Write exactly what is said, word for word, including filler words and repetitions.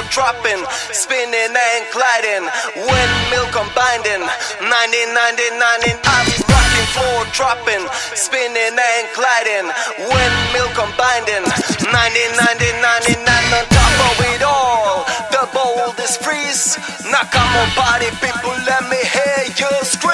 dropping, spinning and gliding, windmill combining, nineteen ninety-nine, I'm rocking, floor dropping, spinning and gliding, windmill combining, nineteen ninety-nine, on top of it all, the boldest freeze. Now come on, party people, let me hear you scream.